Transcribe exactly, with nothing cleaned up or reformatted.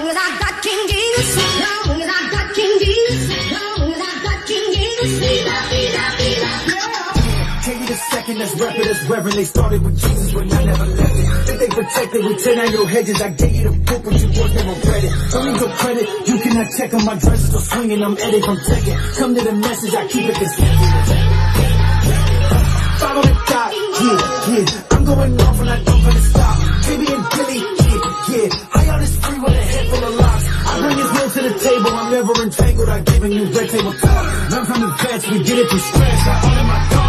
long as I got King Jesus, long as I got King Jesus, long as I got King Jesus, vida, vida, vida. Take it a second, let's rap it, let's reverend. They started with Jesus when I never left it. Think they protected with ten annual hedges. I gave you the book, but you boys never read it. Don't need your credit, you cannot check on my dresses or swinging. I'm Eddie from Tekken. Come to the message, I keep it consistent. Follow the dot, yeah, yeah. I'm going off and I don't gonna stop. Baby and Billy, yeah, yeah. High on this free with a head full of locks. I bring his meal to the table, I'm never entangled. I giving you red table talk. Learn from the vets, we get it from scratch. I honor my dog.